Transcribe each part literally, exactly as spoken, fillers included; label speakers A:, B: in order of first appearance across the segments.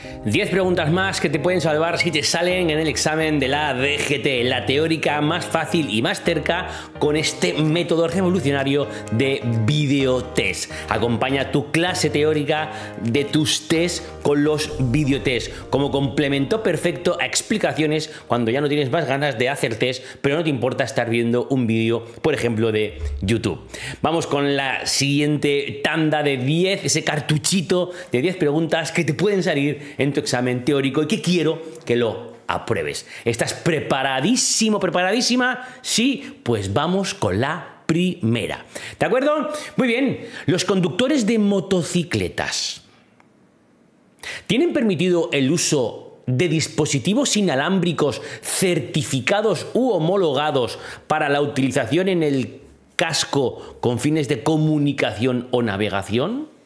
A: diez preguntas más que te pueden salvar si te salen en el examen de la D G T, la teórica más fácil y más cerca con este método revolucionario de videotest. Acompaña tu clase teórica de tus test con los videotest como complemento perfecto a explicaciones cuando ya no tienes más ganas de hacer test, pero no te importa estar viendo un vídeo, por ejemplo, de YouTube. Vamos con la siguiente tanda de diez, ese cartuchito de diez preguntas que te pueden salir en tu examen teórico y que quiero que lo apruebes. ¿Estás preparadísimo, preparadísima? Sí, pues vamos con la primera. ¿De acuerdo? Muy bien. Los conductores de motocicletas ¿tienen permitido el uso de dispositivos inalámbricos certificados u homologados para la utilización en el casco con fines de comunicación o navegación?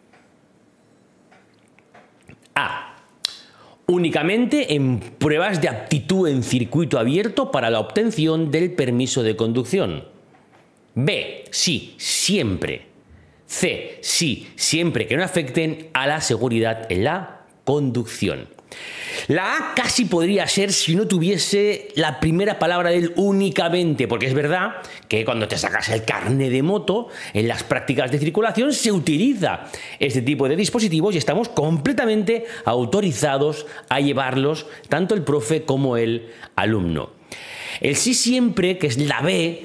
A: A. Únicamente en pruebas de aptitud en circuito abierto para la obtención del permiso de conducción. B. Sí, siempre. C. Sí, siempre que no afecten a la seguridad en la conducción. La A casi podría ser si no tuviese la primera palabra del únicamente, porque es verdad que cuando te sacas el carné de moto, en las prácticas de circulación se utiliza este tipo de dispositivos y estamos completamente autorizados a llevarlos, tanto el profe como el alumno. El sí siempre, que es la B,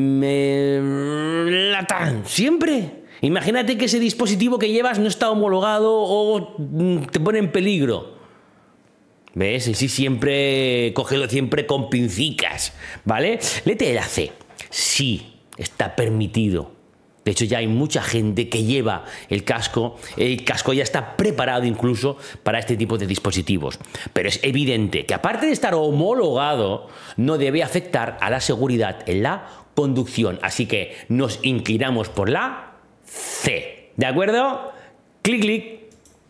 A: me... la tan siempre. Imagínate que ese dispositivo que llevas no está homologado o te pone en peligro. ¿Ves? Sí, siempre, cógelo siempre con pincicas, ¿vale? Léete la C. Sí, está permitido. De hecho, ya hay mucha gente que lleva el casco. El casco ya está preparado incluso para este tipo de dispositivos. Pero es evidente que aparte de estar homologado, no debe afectar a la seguridad en la conducción. Así que nos inclinamos por la C. ¿De acuerdo? Clic, clic.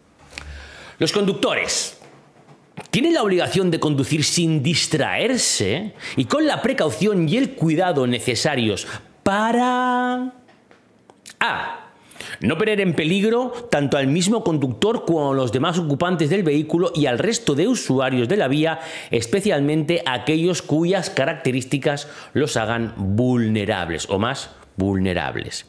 A: Los conductores ¿tienen la obligación de conducir sin distraerse y con la precaución y el cuidado necesarios para A. no poner en peligro tanto al mismo conductor como a los demás ocupantes del vehículo y al resto de usuarios de la vía, especialmente aquellos cuyas características los hagan vulnerables o más vulnerables?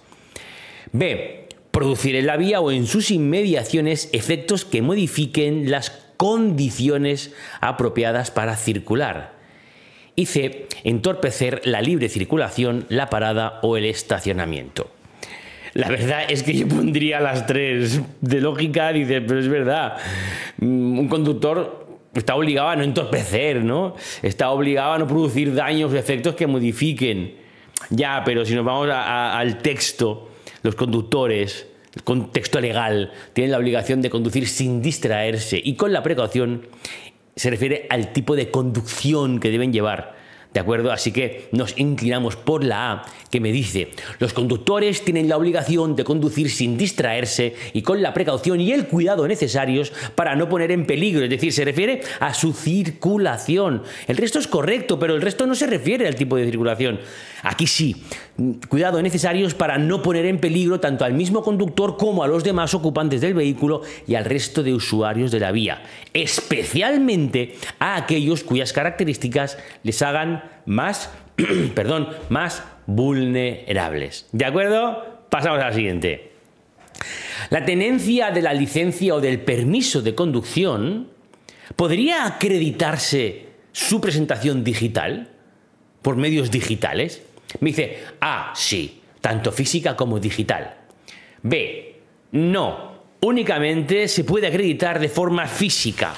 A: B. producir en la vía o en sus inmediaciones efectos que modifiquen las condiciones apropiadas para circular. Y C. entorpecer la libre circulación, la parada o el estacionamiento. La verdad es que yo pondría las tres de lógica, dices, pero es verdad, un conductor está obligado a no entorpecer, ¿no? Está obligado a no producir daños o efectos que modifiquen. Ya, pero si nos vamos a, a, al texto, los conductores, el contexto legal, tienen la obligación de conducir sin distraerse y con la precaución se refiere al tipo de conducción que deben llevar. ¿De acuerdo? Así que nos inclinamos por la A, que me dice: los conductores tienen la obligación de conducir sin distraerse y con la precaución y el cuidado necesarios para no poner en peligro. Es decir, se refiere a su circulación. El resto es correcto, pero el resto no se refiere al tipo de circulación. Aquí sí, cuidado necesarios para no poner en peligro tanto al mismo conductor como a los demás ocupantes del vehículo y al resto de usuarios de la vía, especialmente a aquellos cuyas características les hagan más, perdón, más vulnerables. ¿De acuerdo? Pasamos a la siguiente. La tenencia de la licencia o del permiso de conducción, ¿podría acreditarse su presentación digital por medios digitales? Me dice A, sí, tanto física como digital. B, no, únicamente se puede acreditar de forma física.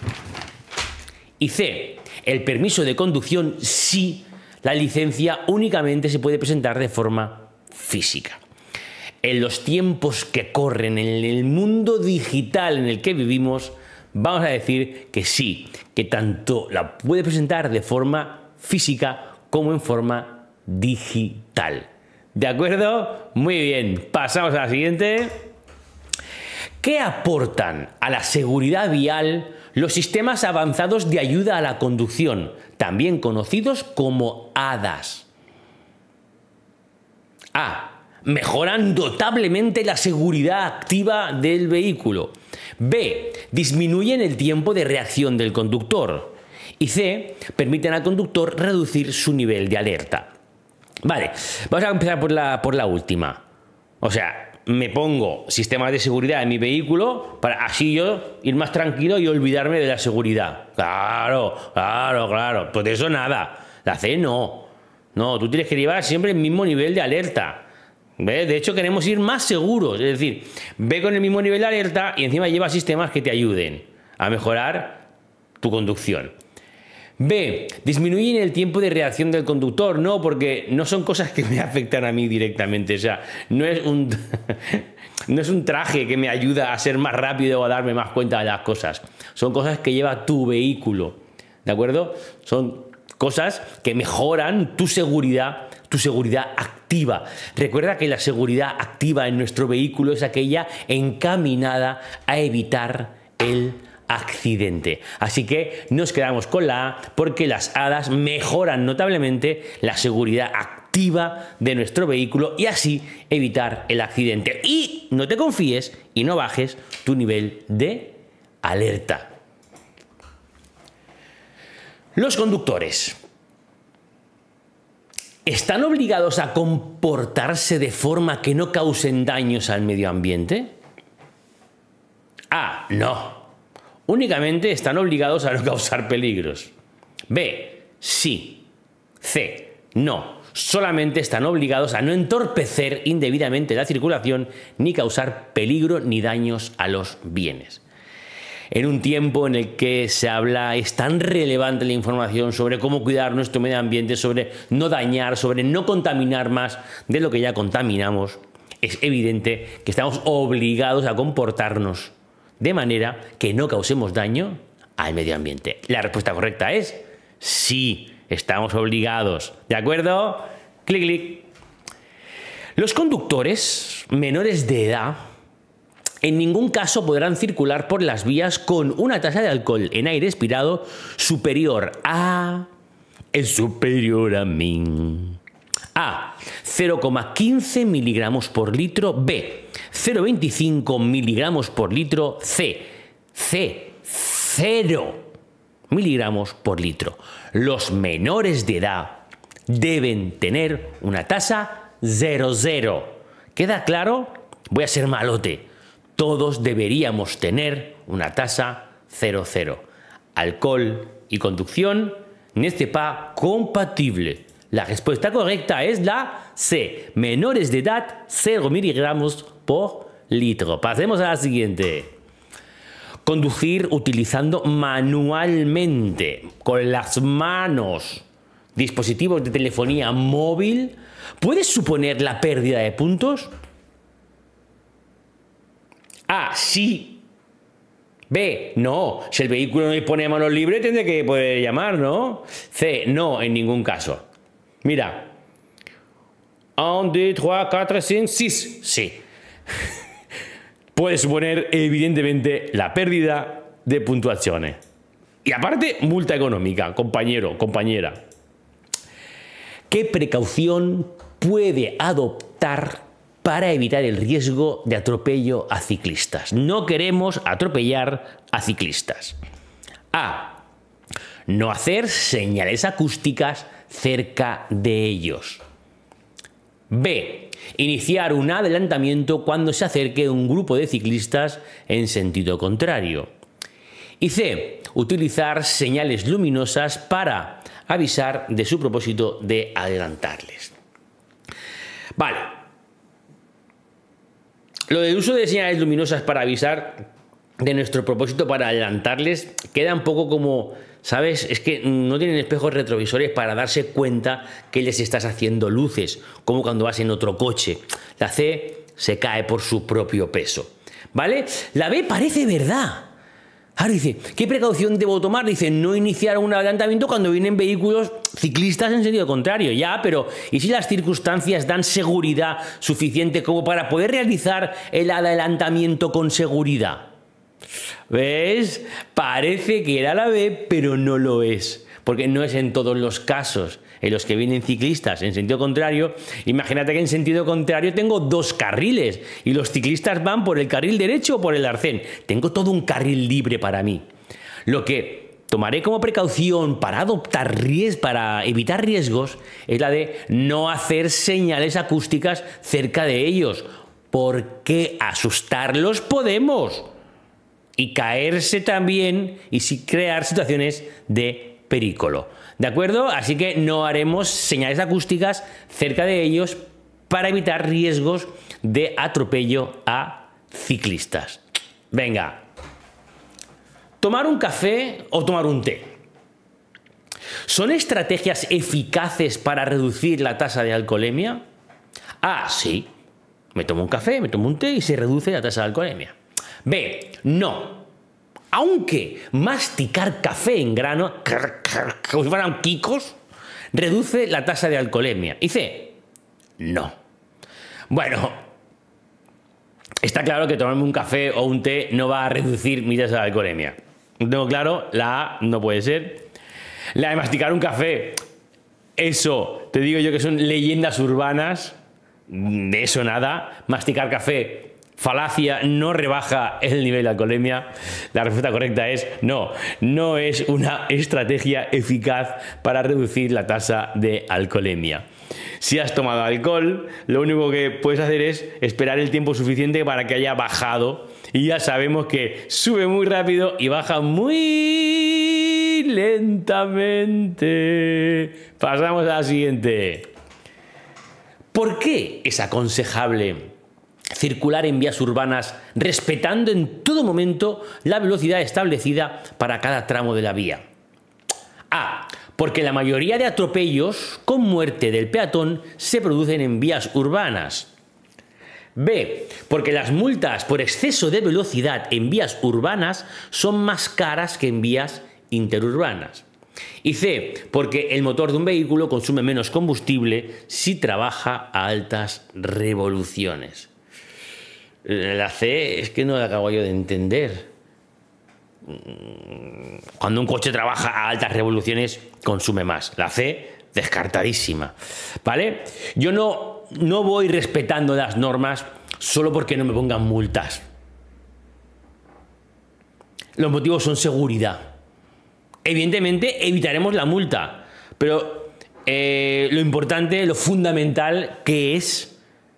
A: Y C, el permiso de conducción sí, la licencia únicamente se puede presentar de forma física. En los tiempos que corren, en el mundo digital en el que vivimos, vamos a decir que sí, que tanto la puede presentar de forma física como en forma digital. ¿De acuerdo? Muy bien, pasamos a la siguiente. ¿Qué aportan a la seguridad vial los sistemas avanzados de ayuda a la conducción, también conocidos como A D A S? A. Mejoran notablemente la seguridad activa del vehículo. B. Disminuyen el tiempo de reacción del conductor. Y C. Permiten al conductor reducir su nivel de alerta. Vale, vamos a empezar por la, por la última. O sea, me pongo sistemas de seguridad en mi vehículo para así yo ir más tranquilo y olvidarme de la seguridad. Claro, claro, claro. Pues de eso nada. La C no. No, tú tienes que llevar siempre el mismo nivel de alerta. ¿Ves? De hecho, queremos ir más seguros. Es decir, ve con el mismo nivel de alerta y encima lleva sistemas que te ayuden a mejorar tu conducción. B. Disminuyen el tiempo de reacción del conductor. No, porque no son cosas que me afectan a mí directamente. O sea, no es un, no es un traje que me ayuda a ser más rápido o a darme más cuenta de las cosas. Son cosas que lleva tu vehículo. ¿De acuerdo? Son cosas que mejoran tu seguridad, tu seguridad activa. Recuerda que la seguridad activa en nuestro vehículo es aquella encaminada a evitar el accidente. Así que nos quedamos con la A porque las hadas mejoran notablemente la seguridad activa de nuestro vehículo y así evitar el accidente. Y no te confíes y no bajes tu nivel de alerta. Los conductores ¿están obligados a comportarse de forma que no causen daños al medio ambiente? A. No. Únicamente están obligados a no causar peligros. B. Sí. C. No. Solamente están obligados a no entorpecer indebidamente la circulación ni causar peligro ni daños a los bienes. En un tiempo en el que se habla, es tan relevante la información sobre cómo cuidar nuestro medio ambiente, sobre no dañar, sobre no contaminar más de lo que ya contaminamos, es evidente que estamos obligados a comportarnos de manera que no causemos daño al medio ambiente. La respuesta correcta es sí, estamos obligados. ¿De acuerdo? Clic, clic. Los conductores menores de edad en ningún caso podrán circular por las vías con una tasa de alcohol en aire expirado superior a... es superior a mí. A. cero coma quince miligramos por litro. B. cero coma veinticinco miligramos por litro. C. C. cero miligramos por litro. Los menores de edad deben tener una tasa cero cero. ¿Queda claro? Voy a ser malote. Todos deberíamos tener una tasa cero cero. Alcohol y conducción n'est pas compatible. La respuesta correcta es la C. Menores de edad, cero miligramos por litro. Pasemos a la siguiente. Conducir utilizando manualmente, con las manos, dispositivos de telefonía móvil, ¿puede suponer la pérdida de puntos? A. Sí. B. No. Si el vehículo no dispone de manos libres, tendré que poder llamar, ¿no? C. No, en ningún caso. Mira. uno, dos, tres, cuatro, cinco, seis. Sí. Puede suponer, evidentemente, la pérdida de puntuaciones. Y aparte, multa económica, compañero, compañera. ¿Qué precaución puede adoptar para evitar el riesgo de atropello a ciclistas? No queremos atropellar a ciclistas. A. No hacer señales acústicas cerca de ellos. B. Iniciar un adelantamiento cuando se acerque un grupo de ciclistas en sentido contrario. Y C. Utilizar señales luminosas para avisar de su propósito de adelantarles. Vale. Lo del uso de señales luminosas para avisar de nuestro propósito para adelantarles queda un poco como, ¿sabes? Es que no tienen espejos retrovisores para darse cuenta que les estás haciendo luces, como cuando vas en otro coche. La C se cae por su propio peso, ¿vale? La B parece verdad. Ahora dice, ¿qué precaución debo tomar? Dice, no iniciar un adelantamiento cuando vienen vehículos ciclistas en sentido contrario. Ya, pero ¿y si las circunstancias dan seguridad suficiente como para poder realizar el adelantamiento con seguridad? ¿Ves? Parece que era la B, pero no lo es. porque no es en todos los casos en los que vienen ciclistas en sentido contrario. Imagínate que en sentido contrario tengo dos carriles y los ciclistas van por el carril derecho o por el arcén. Tengo todo un carril libre para mí. Lo que tomaré como precaución para adoptar riesgos, para evitar riesgos, es la de no hacer señales acústicas cerca de ellos, porque asustarlos podemos y caerse también y sí crear situaciones de peligro. ¿De acuerdo? Así que no haremos señales acústicas cerca de ellos para evitar riesgos de atropello a ciclistas. Venga. Tomar un café o tomar un té. ¿Son estrategias eficaces para reducir la tasa de alcoholemia? Ah, sí. Me tomo un café, me tomo un té y se reduce la tasa de alcoholemia. B, no. Aunque masticar café en grano, como si fueran quicos, reduce la tasa de alcoholemia. Y C, no. Bueno, está claro que tomarme un café o un té no va a reducir mi tasa de alcoholemia. Lo tengo claro, la A no puede ser. La de masticar un café, eso, te digo yo que son leyendas urbanas, de eso nada. Masticar café, falacia, no rebaja el nivel de alcoholemia. La respuesta correcta es no, no es una estrategia eficaz para reducir la tasa de alcoholemia. Si has tomado alcohol, lo único que puedes hacer es esperar el tiempo suficiente para que haya bajado. Y ya sabemos que sube muy rápido y baja muy lentamente. Pasamos a la siguiente. ¿Por qué es aconsejable circular en vías urbanas respetando en todo momento la velocidad establecida para cada tramo de la vía? A. Porque la mayoría de atropellos con muerte del peatón se producen en vías urbanas. B. Porque las multas por exceso de velocidad en vías urbanas son más caras que en vías interurbanas. Y C. Porque el motor de un vehículo consume menos combustible si trabaja a altas revoluciones. La C es que no la acabo yo de entender. Cuando un coche trabaja a altas revoluciones consume más. La C, descartadísima. ¿Vale? Yo no, no voy respetando las normas solo porque no me pongan multas. Los motivos son seguridad. Evidentemente evitaremos la multa, pero eh, lo importante, lo fundamental que es,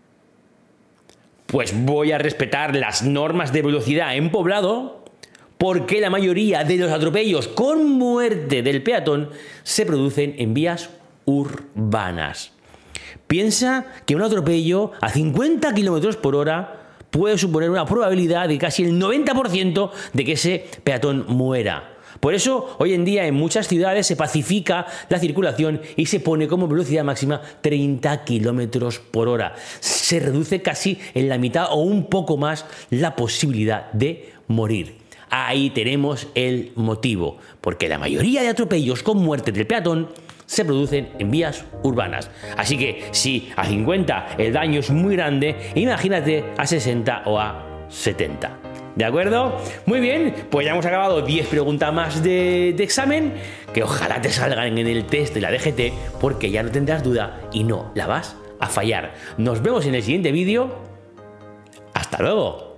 A: pues voy a respetar las normas de velocidad en poblado, porque la mayoría de los atropellos con muerte del peatón se producen en vías urbanas. Piensa que un atropello a cincuenta kilómetros por hora puede suponer una probabilidad de casi el noventa por ciento de que ese peatón muera. Por eso, hoy en día en muchas ciudades se pacifica la circulación y se pone como velocidad máxima treinta kilómetros por hora. Se reduce casi en la mitad o un poco más la posibilidad de morir. Ahí tenemos el motivo, porque la mayoría de atropellos con muerte del peatón se producen en vías urbanas. Así que si a cincuenta el daño es muy grande, imagínate a sesenta o a setenta. ¿De acuerdo? Muy bien, pues ya hemos acabado diez preguntas más de, de examen, que ojalá te salgan en el test de la D G T, porque ya no tendrás duda y no la vas a fallar. Nos vemos en el siguiente vídeo. ¡Hasta luego!